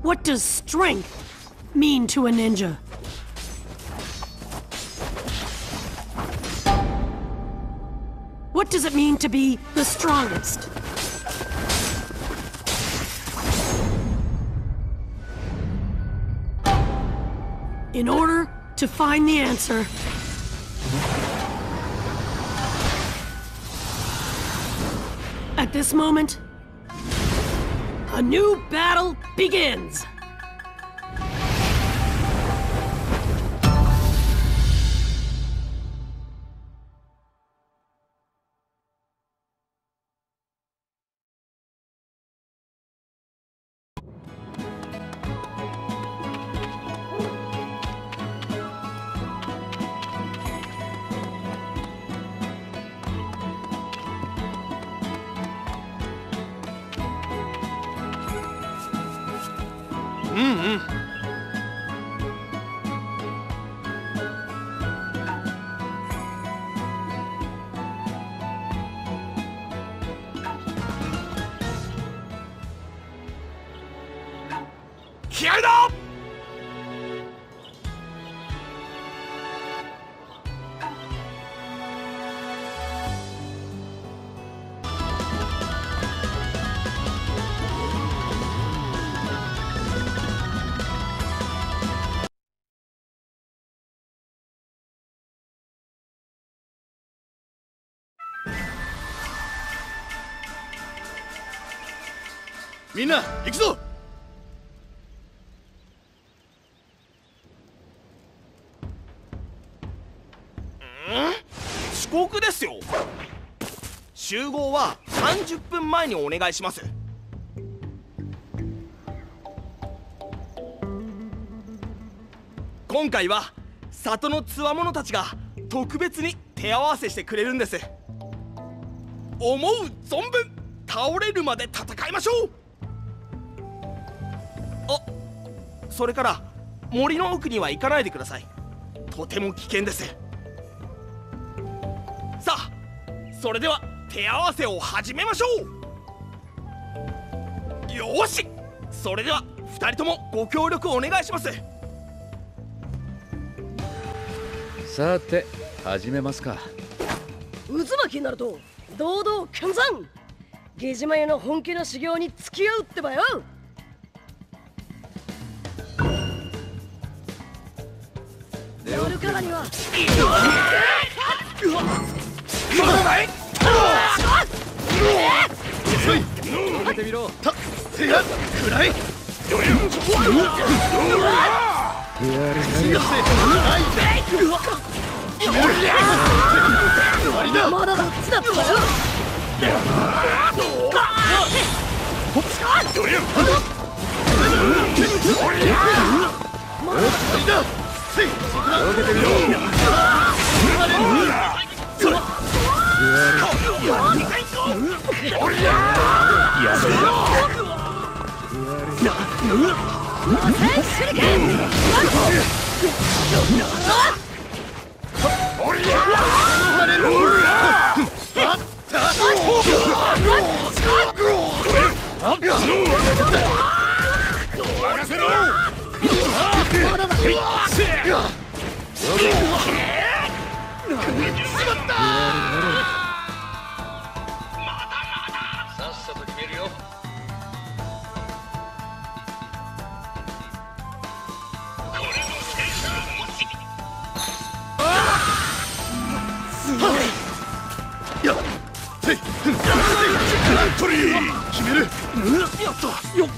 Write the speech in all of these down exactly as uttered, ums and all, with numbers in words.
What does strength mean to a ninja? What does it mean to be the strongest? In order to find the answer, at this moment, a new battle begins! 気合いだ。みんな行くぞ。遅刻ですよ。集合はさんじゅっぷんまえにお願いします。今回は里のつわものたちが特別に手合わせしてくれるんです。思う存分倒れるまで戦いましょう。あ、それから森の奥には行かないでください。とても危険です。さあ、それでは手合わせを始めましょう。よーし、それではふたりともご協力お願いします。 さて始めますか。 渦巻きになると堂々見参。ゲジマユの本気の修行に付き合うってばよ。やるからにはまだない。 受けてみろ。 たせやくらい。 まだだっちだったよ。 受けてみろ。 さっさと決めるよ。 やっせいトリー決める。やったよっ。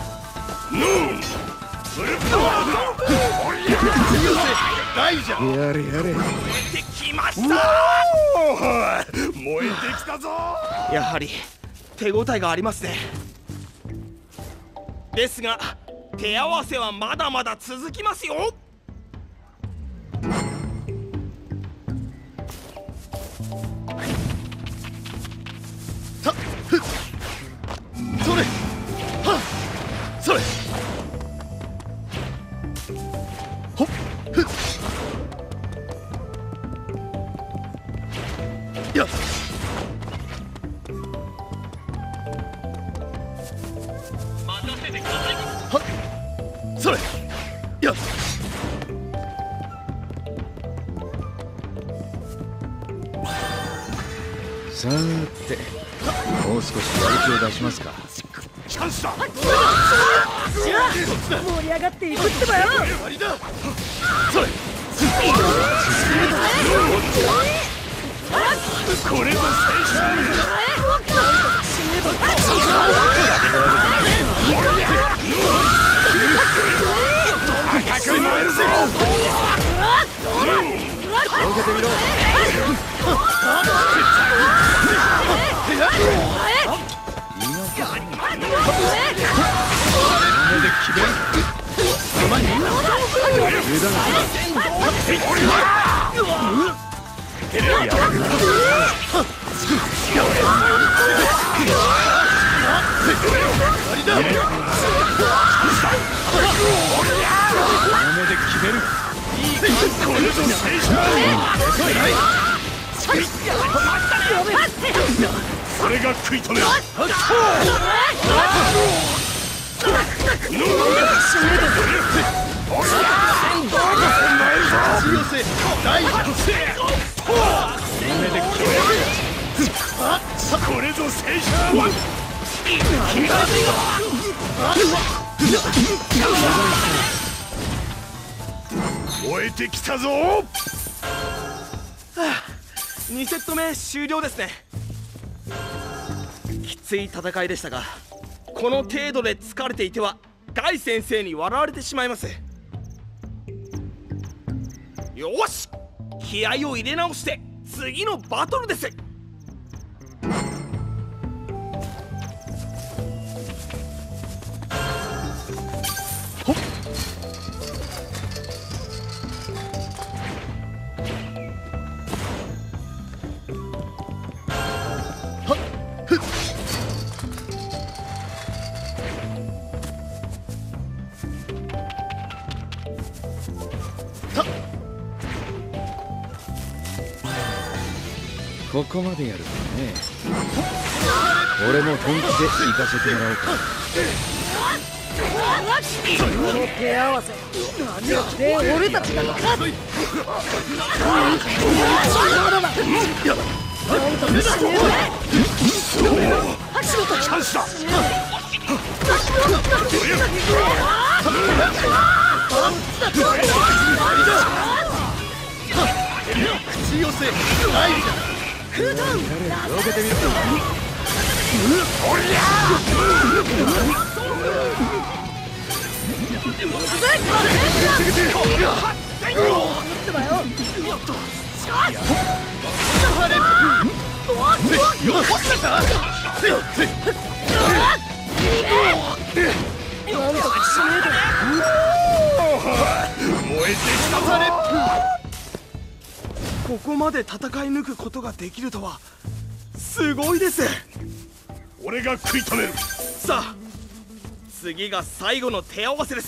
大じゃん。 やれやれ。 燃えてきました。燃えてきたぞ。やはり手応えがありますね。ですが手合わせはまだまだ続きますよ。たふっそれはっそれほっふっやっ待たせてください。 はっさーて、もう少しやる気を出しますか。 チャンスだ。 盛り上がっていくってばよ。 それ。これぞ青春。赤く燃えるぞ。 受けてみろ。 それが食い止める。これぞ青春。燃えてきたぞ。にセット目終了ですね。きつい戦いでしたが、この程度で疲れていてはガイ先生に笑われてしまいます。よし、気合を入れ直して次のバトルです。 ここまでやるかね。俺も本気で行かせてもらおうか。 この手合わせで俺たちが勝つ。なんとかしてる。 チャンスだ。口寄せないじゃん。 空遁受けてみるか。 おりゃ燃えてきたぞ。ここまで戦い抜くことができるとはすごいです。俺が食い止める。さあ、次が最後の手合わせです。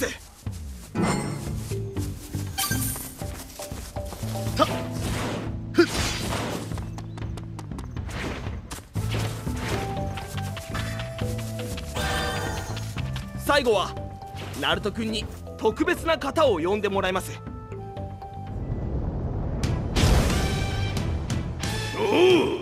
最後はナルト君に特別な方を呼んでもらいます。おう、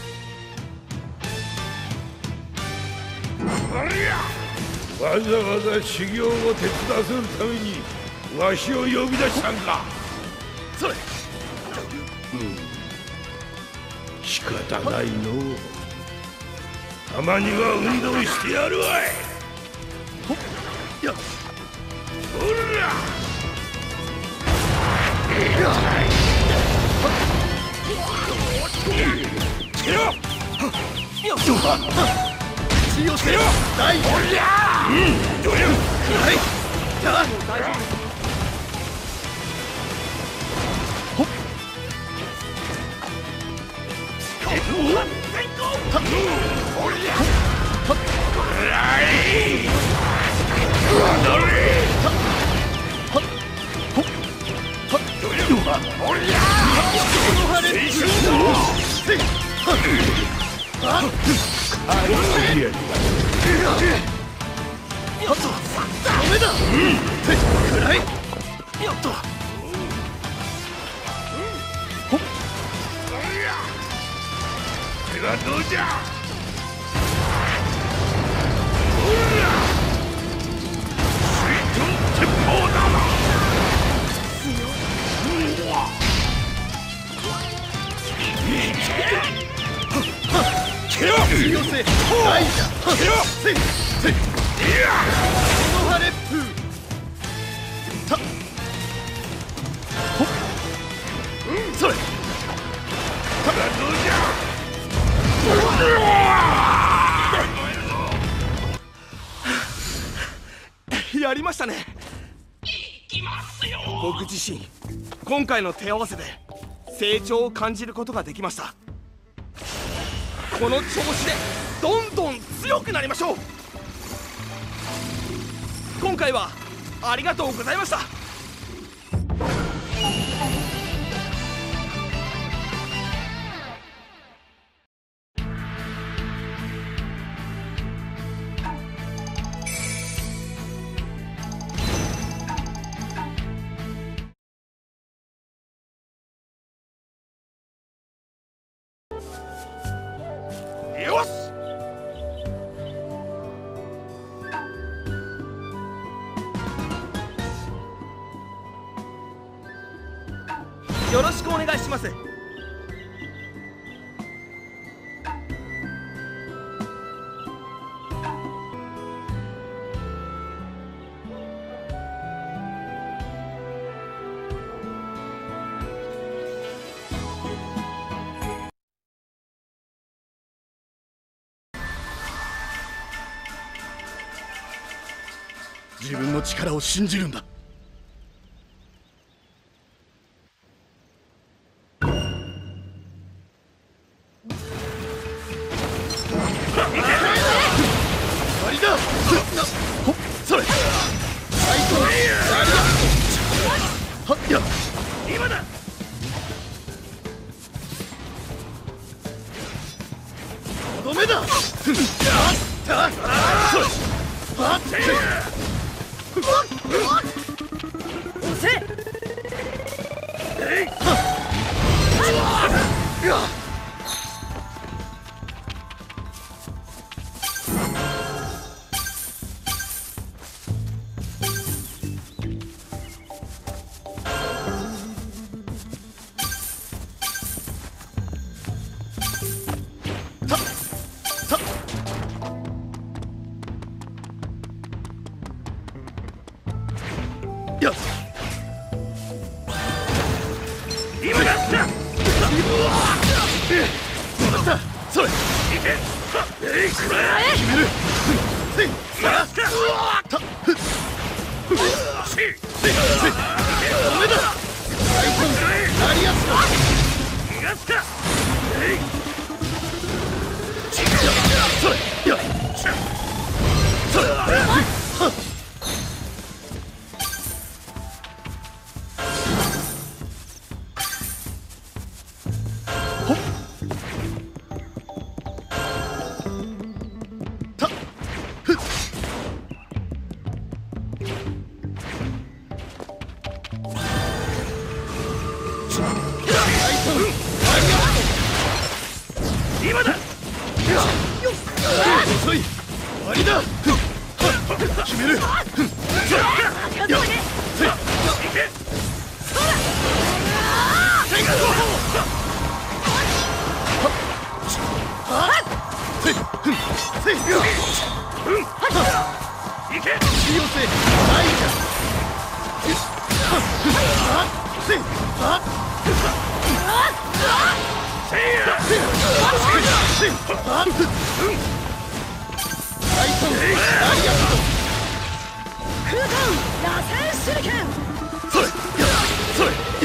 ありゃ、 わざわざ修行を手伝わせるためにわしを呼び出したんか。 それ、 仕方ないの。たまには運動してやるわい。 ほっやっ、 ほらけろよっ、口寄せよ、大おりゃー、うん、どれはい、じゃあ大丈夫。ほっ、おりゃはっ、らい戻れはっ、ほっはっ、どれおりゃー、青春だ。あっ、あいや、やっとダメだ。うん、くらい。 よっと。 これはどうじゃ。水遁鉄砲だ。 よせ大じゃせいせいこの葉烈風たほっそれただどうじゃ。やりましたね。僕自身今回の手合わせで成長を感じることができました。この調子でどんどん強くなりましょう。今回はありがとうございました。よし。よろしくお願いします。自分の力を信じるんだ。それ今だ。とどめだ。今だ。それいけ。決める。せいさあたふっせいせいせいダメだ。大根なりやすか逃がすか。えいそれやそれはっ今だ。遅い。終わりだ。決める。やっせいいけ。そらせいはっせいせいいけ。よせないじゃせいはっせいやせいせいはっ大根ダリアス空間螺旋手裏剣。それやそれや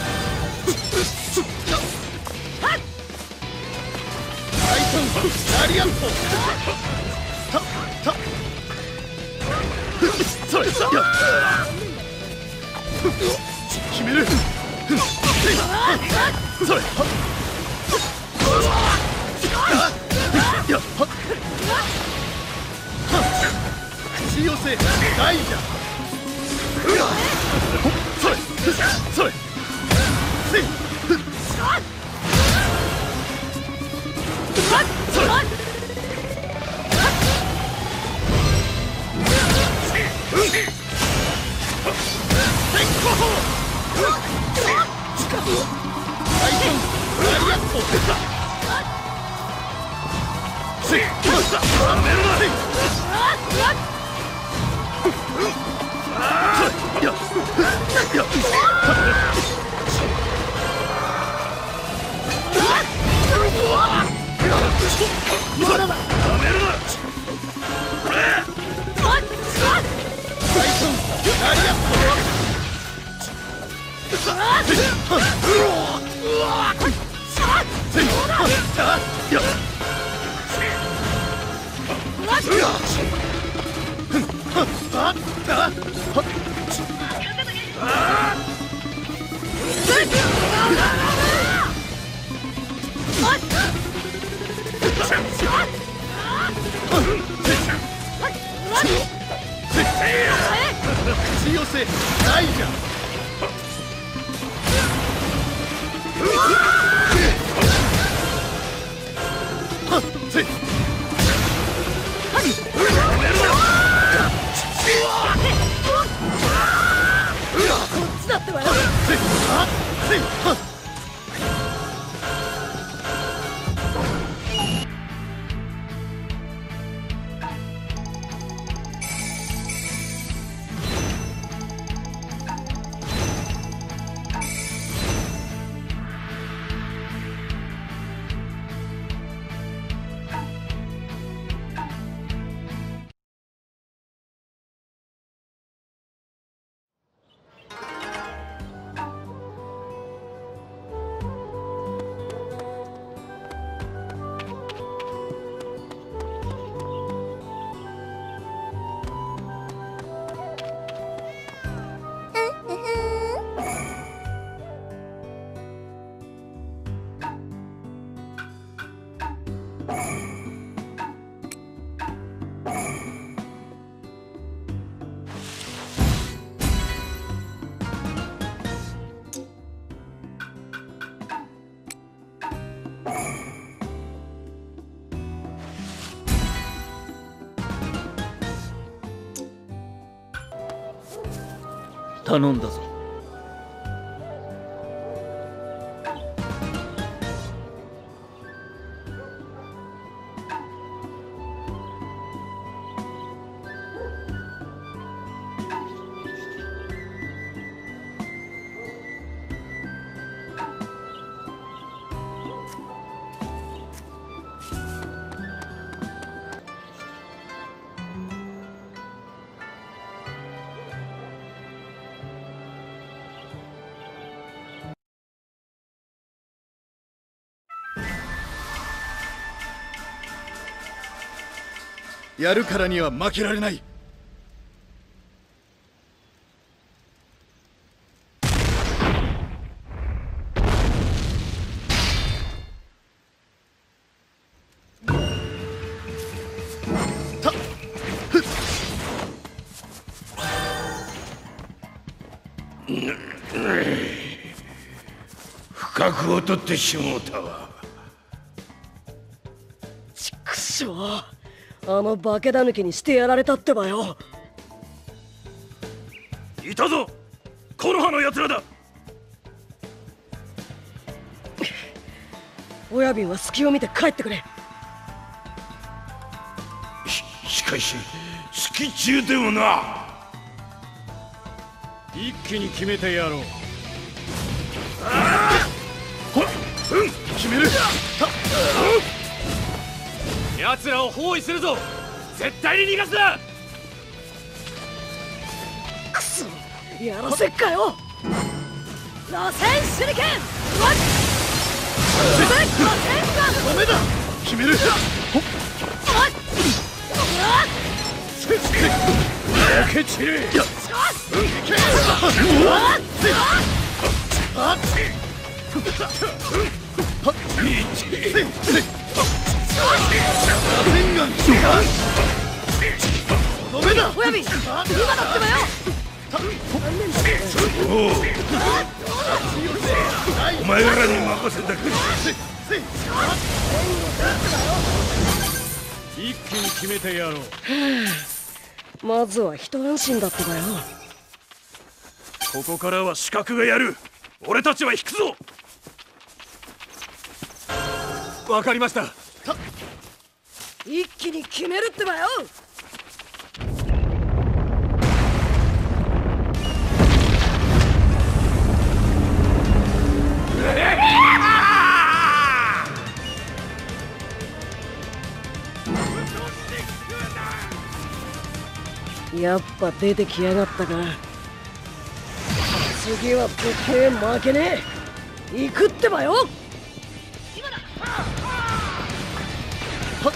ダリアリアントたたそれや決めるそれやっ口寄せ大じゃそれそれせいそれ口寄せないじゃんせいこっちだってばよ。 せいあせいは頼んだぞ。 やるからには負けられない。たふっ不覚を取ってしもうたわ。 ちくしょう、あの化け狸にしてやられたってばよ。 いたぞ、木の葉のやつらだ。 親瓶は隙を見て帰ってくれ。 し, しかし隙中でもな。 一気に決めてやろう。 うん、 決める。 奴らを包囲するぞ。絶対に逃がすな。 くそ、やらせっかよ。螺旋手裏剣、わっ！螺旋ガン。 ダメだ。決める。 焼け散れ。 おやび、今だってばよ。 おう、お前らに任せたく。 一気に決めてやろう。 まずは一安心だってばよ。 ここからは刺客がやる。俺たちは引くぞ。 わかりました。 一気に決めるってばよ。やっぱ出てきやがったか。次は絶対負けねえ。行くってばよ。今だ。はっ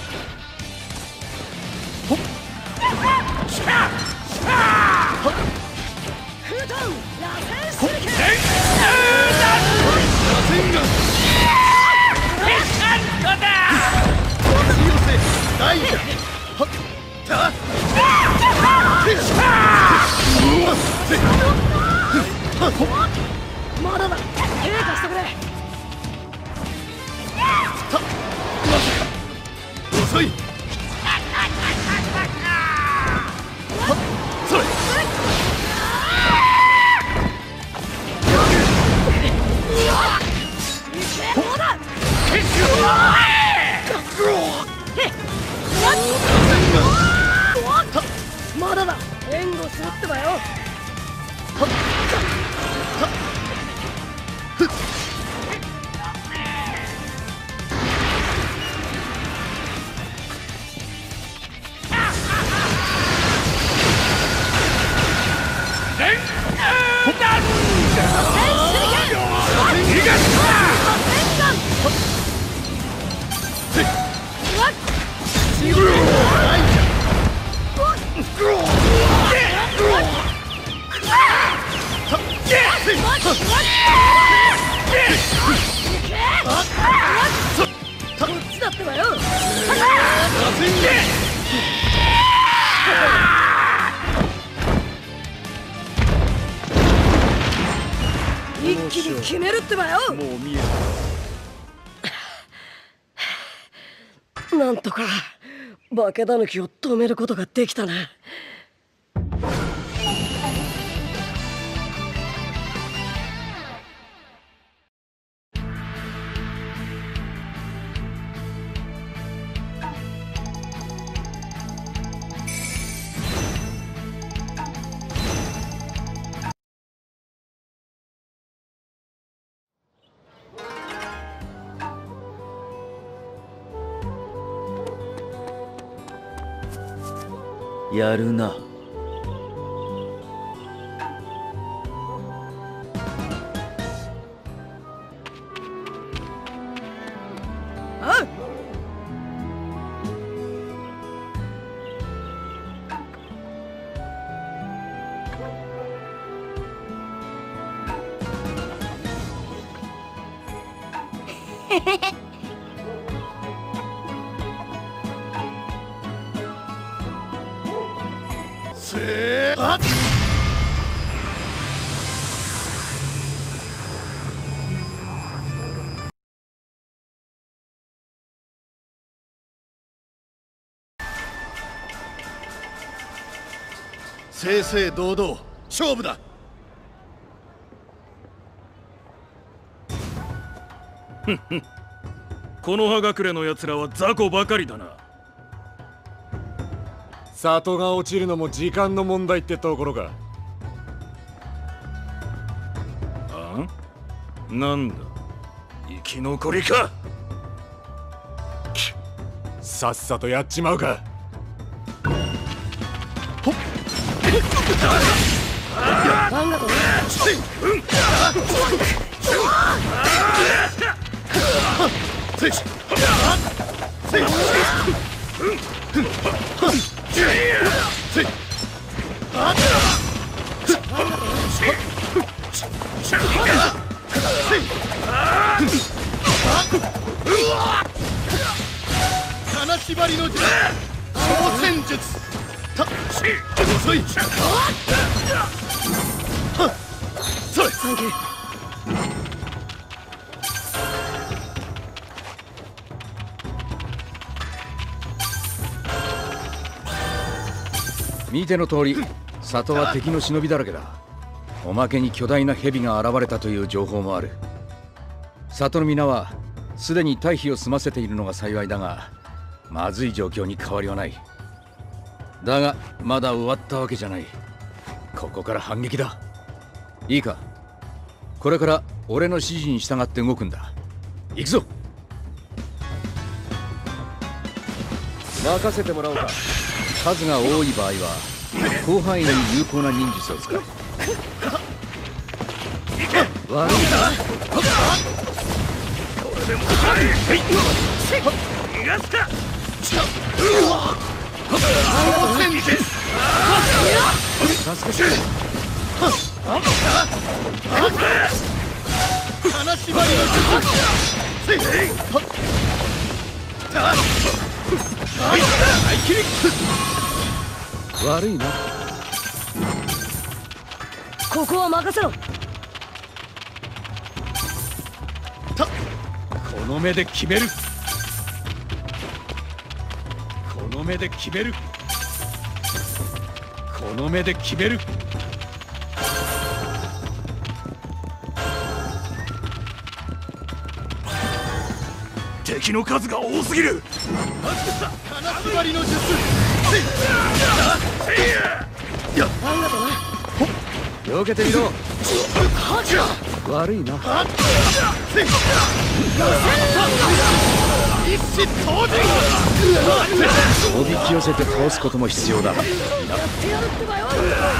ほっシャーシャーはっフートン螺旋手裏剣螺旋がペッシャンコだ強せ大蛇はったまだだ。手貸してくれ。たまさか遅い。はっそれほらまだだ。援護するってばよ。はっはっふっこっちだってばよ。一気に決めるってばよ。 もう見えた。なんとか化け狸を止めることができたな。 やるな。 あっせーあっ正々堂々勝負だ。 この葉隠れのやつらは雑魚ばかりだな。里が落ちるのも時間の問題ってところか。あ？なんだ、生き残りか。さっさとやっちまうか。ほっあんがとね。 せい金縛りの術、挑戦術。た遅い。それ。 サンキュー。 見ての通り、里は敵の忍びだらけだ。おまけに巨大な蛇が現れたという情報もある。里の皆はすでに退避を済ませているのが幸いだが、まずい状況に変わりはない。だがまだ終わったわけじゃない。ここから反撃だ。いいか、これから俺の指示に従って動くんだ。行くぞ。任せてもらおうか。数が多い場合は広範囲に有効な忍術を使う。悪いな。 これでもかい。逃がすか。 挑戦術。 助けて。 金縛りの術。 悪いな。 ここは任せろ。 この目で決める。この目で決める。この目で決める。 敵の数が多すぎる。 金縛りの術。 あんがとな。 避けてみろ。悪いな。 一子当然。 おびき寄せて倒すことも必要だ。 やってやるってばよ。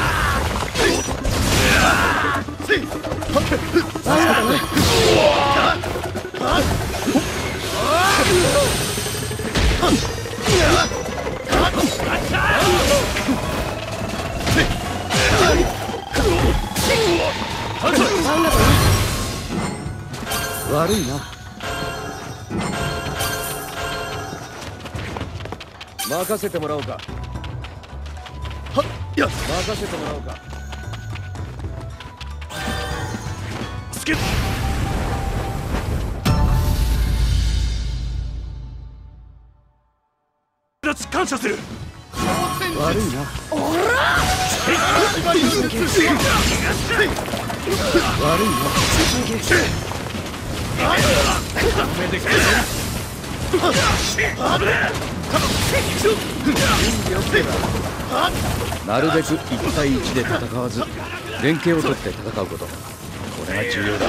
悪いな。任せてもらおうか。 はっや任せてもらおうか。 つけ感謝する。 悪いな。 縛りの術。 悪いな。なるべくいち対いちで戦わず連携を取って戦うこと、これが重要だ。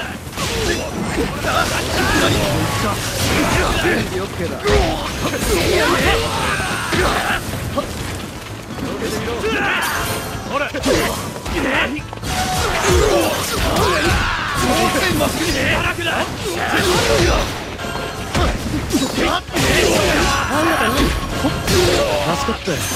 助かったよ。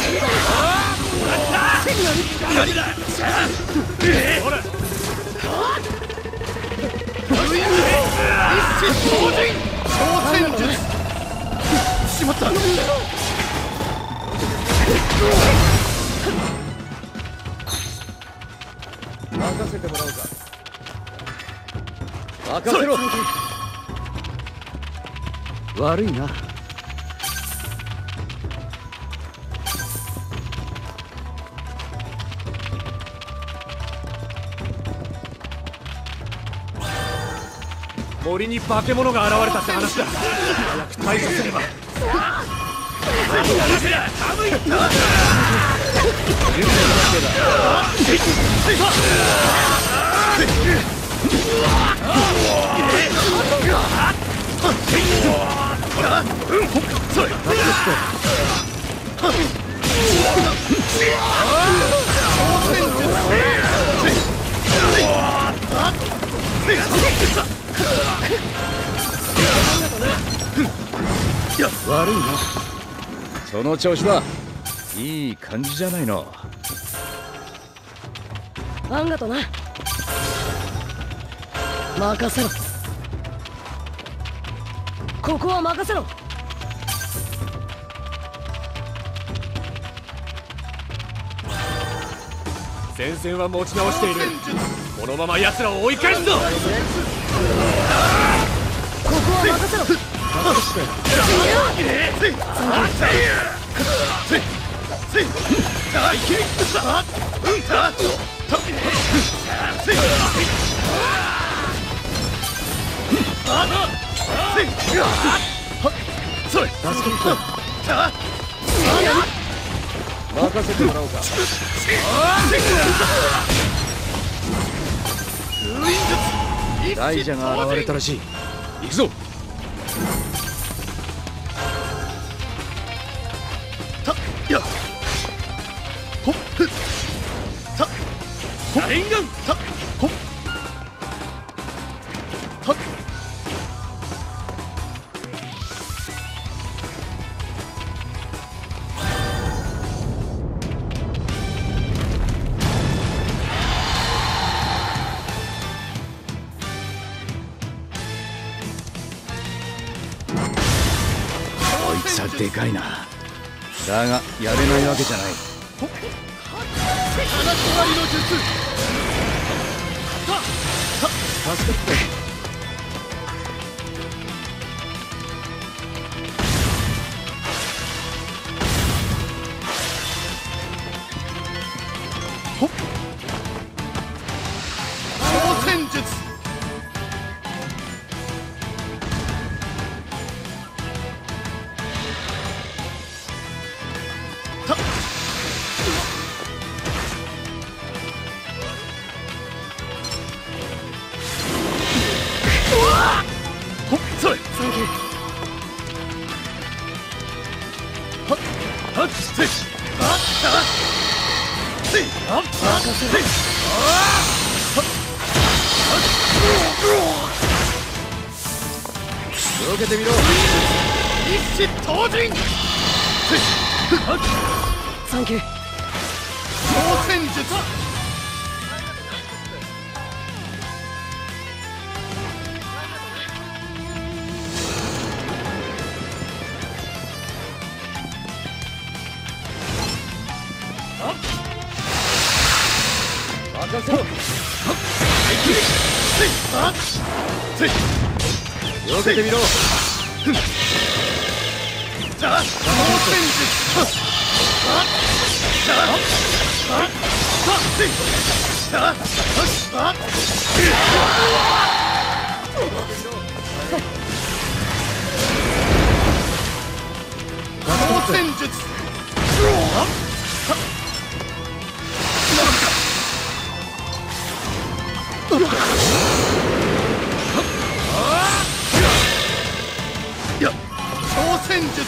挑戦術。しまった。 任せてもらおうか。任せろ。悪いな。 森に化け物が現れたって話だ。早く対処すれば。 悪いな。その調子だ。いい感じじゃないの。 あんがとな。任せろ。ここは任せろ。 前線は持ち直している。このまま奴らを追い返すぞ。 ここは任せろ。 それ助けに来い。任せてもらおうか。大蛇が現れたらしい。行くぞ。 たやほっふたほっレインガンたほったこいつはでかいな。だがやれないわけじゃない。 穴とがりの術助けて。 挑戦術たほっそれサンキュー。 はっはっせいはっはっせいはっはっせい避けてみろ。 一糸当人せいはっサンキュー。 挑戦術任せろ。 せいはっせい避けてみろ。 じゃあ挑戦術はっじゃあはっせいじゃあはっ挑戦術はっいや挑戦術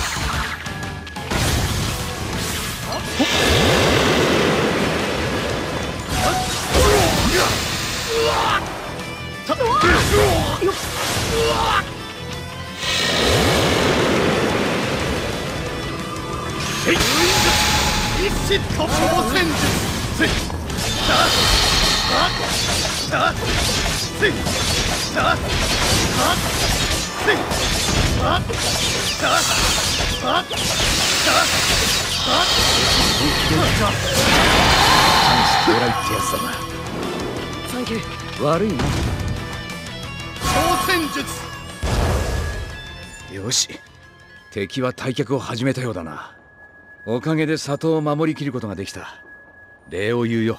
一糸突挑戦術せいだだだせいだはせいだだだだ偉いってやつだな。 サンキュー。 悪いな。 挑戦術よし、敵は退却を始めたようだな。おかげで里を守りきることができた。礼を言うよ。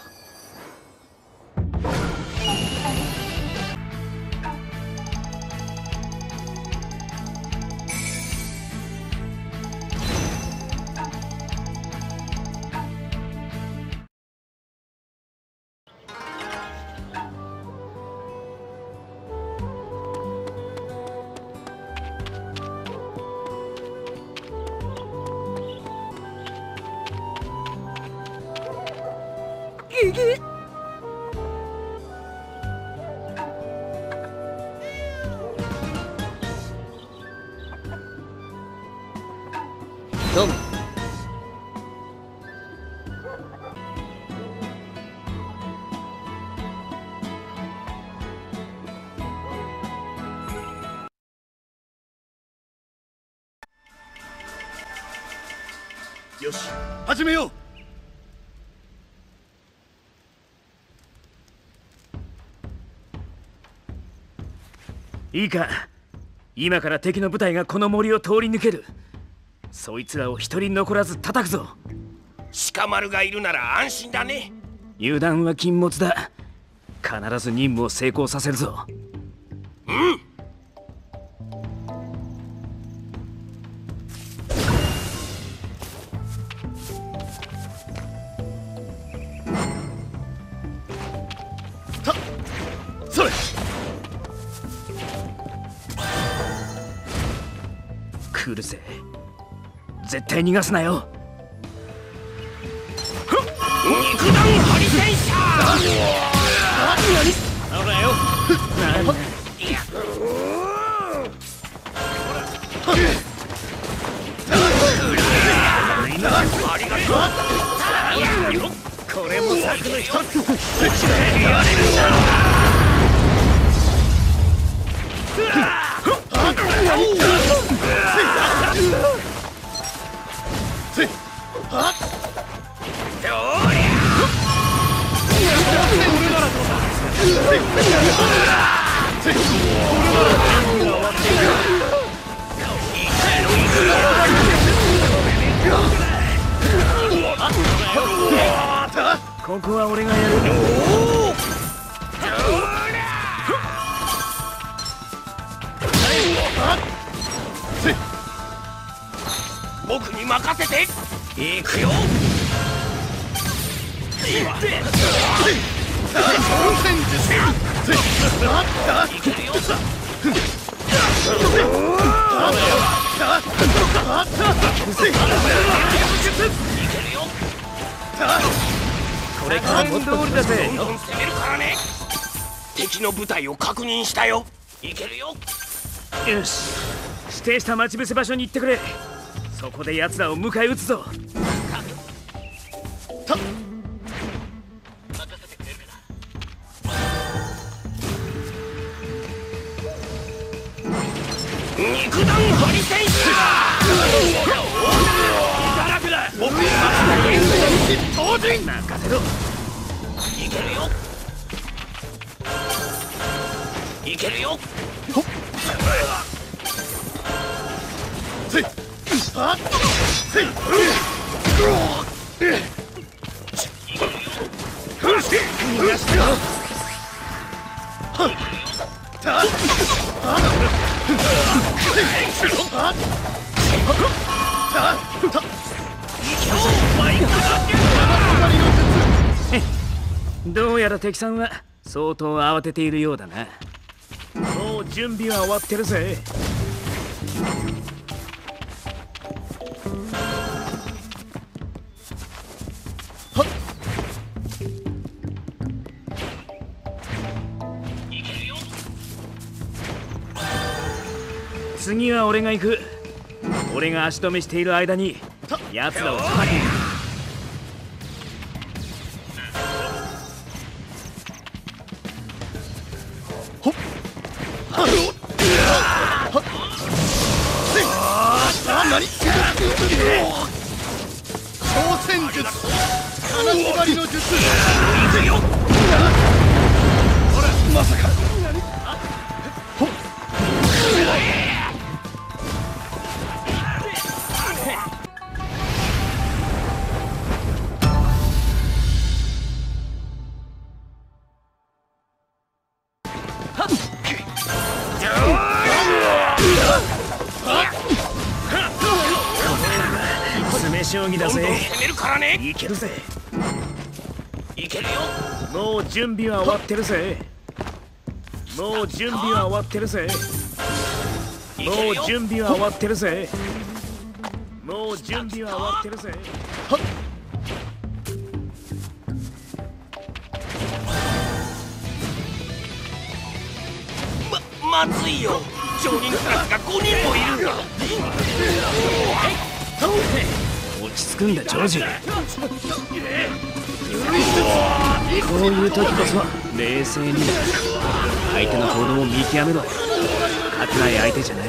頼む。よし、始めよう。 いいか、今から敵の部隊がこの森を通り抜ける。そいつらを一人残らず叩くぞ。 鹿丸がいるなら安心だね。 油断は禁物だ。必ず任務を成功させるぞ。 うん。 たそれ。 来るぜ。絶対逃がすなよ。 肉弾ハリセンシャー。 ほらよ。なんだ。 ありがとう。 これも策の一つ。 やれるんだろうな。 ここは俺がやる。 僕に任せて。行くよ。 これからもっとりだぜ。 どんどん攻めるからね。敵の部隊を確認したよ。行けるよ。 よし、指定した待ち伏せ場所に行ってくれ。そこで奴らを迎え撃つぞ。 た肉弾ハリセンシャー。僕に任せて。当人任せろ。 いけるよ。いけるよ。 せいはっせい逃がしてよ。 たどうやら敵さんは相当慌てているようだな。もう準備は終わってるぜ。 はっ次は俺が行く。俺が足止めしている間に奴らを叩け。 挑戦術金縛りの術。まさか将棋だぜ。 攻めるからね。 いけるぜ。 いけるよ。 もう準備は終わってるぜ。もう準備は終わってるぜ。もう準備は終わってるぜ。もう準備は終わってるぜ。 はっま、まずいよ。常人クラスがごにんもいるんだ。 落ち着くんだジョージ。こういう時こそ冷静に相手の行動を見極めろ。勝てない相手じゃない。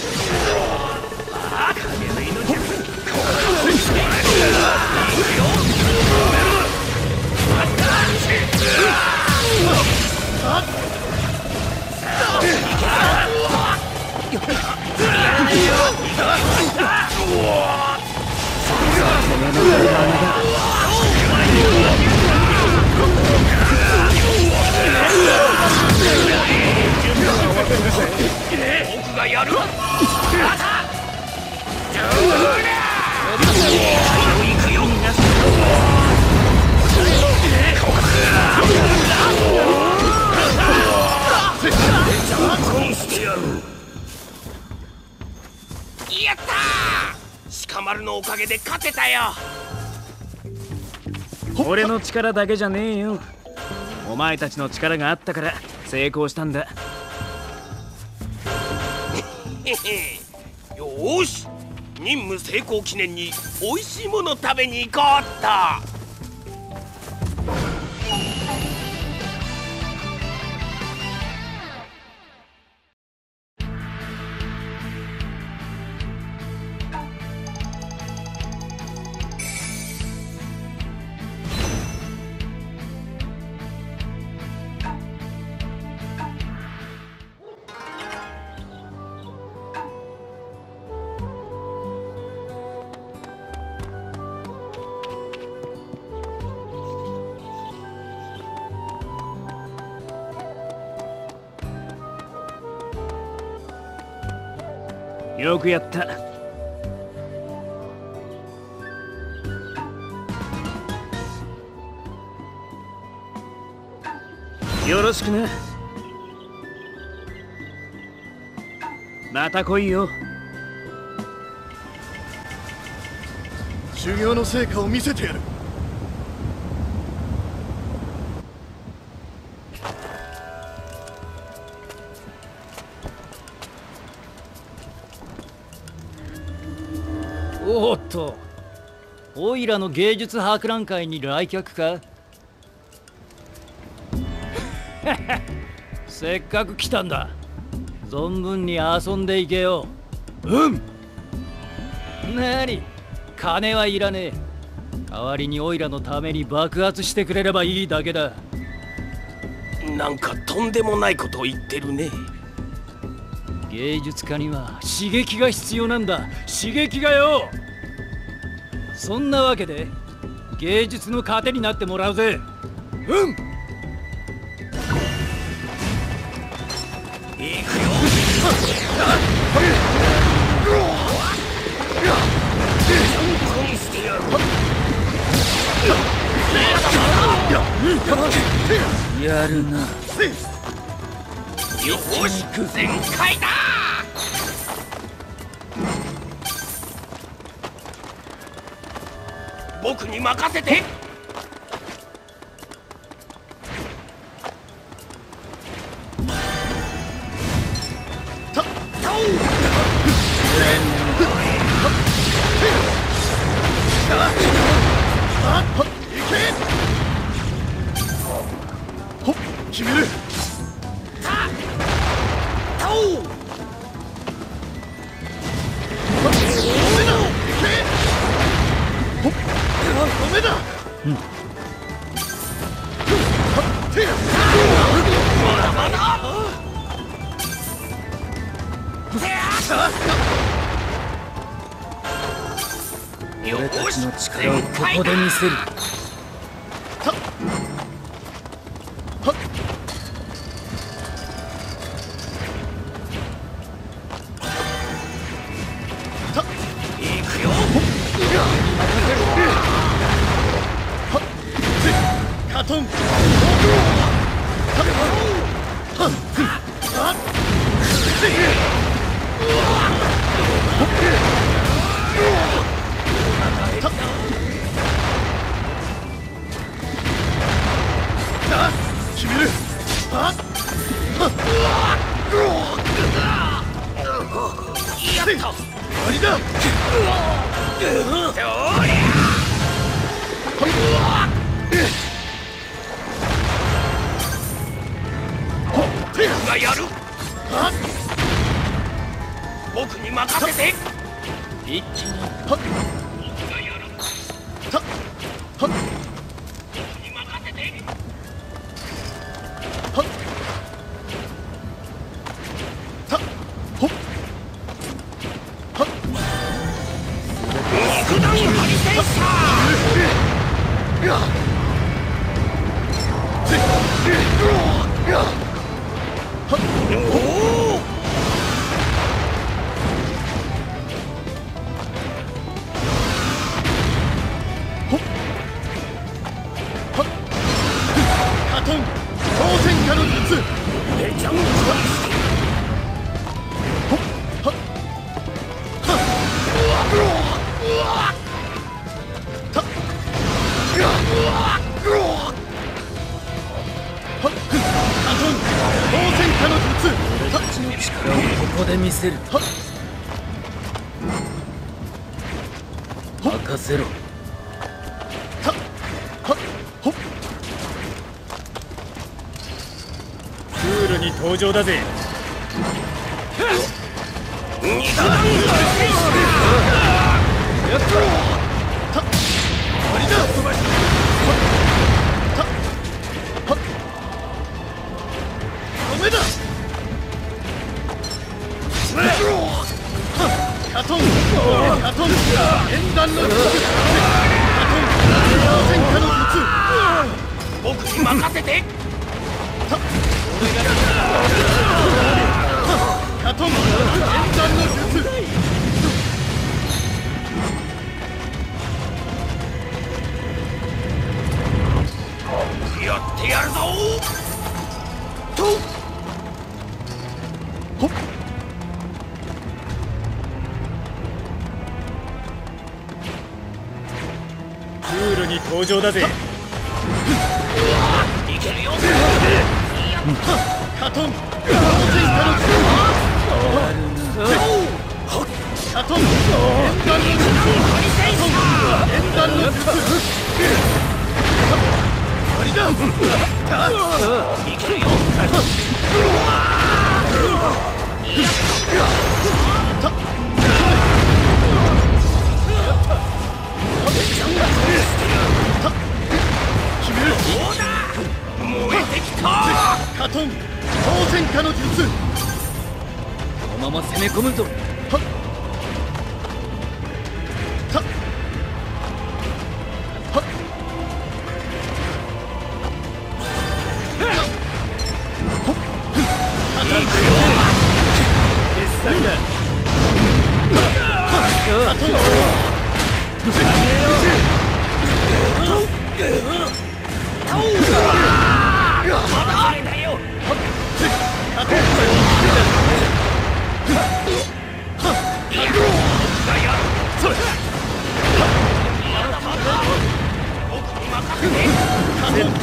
僕がやる。やったー！鹿丸のおかげで勝てたよ。 俺の力だけじゃねえよ。お前たちの力があったから成功したんだ。 よーし、任務成功記念に美味しいもの食べに行こうっと。 よくやった。よろしくな。また来いよ。 修行の成果を見せてやる。 おっと、オイラの芸術博覧会に来客か？せっかく来たんだ。存分に遊んでいけよ。うん。なに、金はいらねえ。代わりにオイラのために爆発してくれればいいだけだ。 なんかとんでもないことを言ってるね。 芸術家には刺激が必要なんだ。刺激がよ。そんなわけで芸術の糧になってもらうぜ。うん。 いくよ。 やるな。 よし、全開だ。僕に任せて。た、たお。 ほっ、決める。 うん。俺たちの力をここで見せる。 僕がやる。僕に任せて。 一気に僕がやる。僕に任せて。肉弾ハリセンサカトン当選下の術。 めちゃんこカトン当選下の術。 俺たちの力をここで見せる。任せろ。 クールに登場だぜ。 肉弾ハリセンダメだ。カトンカトン演弾の術。カトン当選下の術。 僕に任せて。 カトン演弾の術。 やってやるぞ。とほっクールに登場だぜ。 いけるよ。 カトン当選下の術。カトン演弾の術。演弾の術。ありだ。 いけるよ。 決める。 そうだ。燃えてきた。 カトン当選下の術。 このまま攻め込むぞ。 たはっほっカトン決済だ。カトンあれだよ。 カトンそれまだまだ。僕に任せて。 カトン肉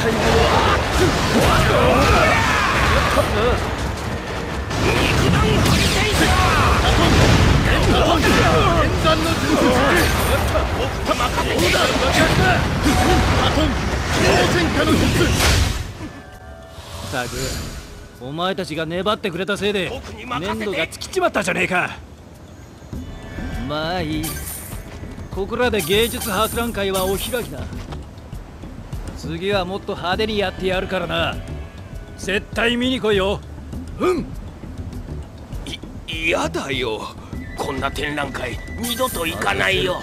弾ハリセンサカトン演弾の術。 僕に任せて。 カトン当選下の術。 ったくお前たちが粘ってくれたせいで僕に任せて粘土が尽きちまったじゃねえか。まあいい。ここらで芸術博覧会はお開きだ。次はもっと派手にやってやるからな。絶対見に来いよ。 うん。い嫌だよ。こんな展覧会二度と行かないよ。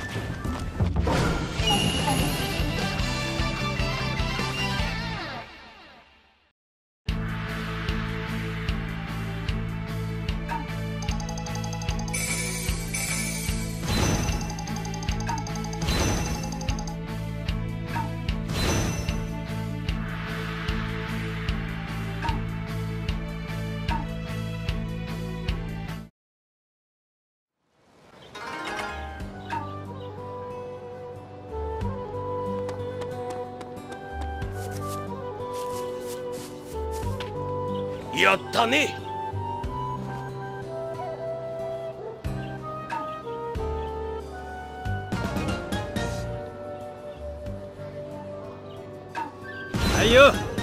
やったね。 はいよ。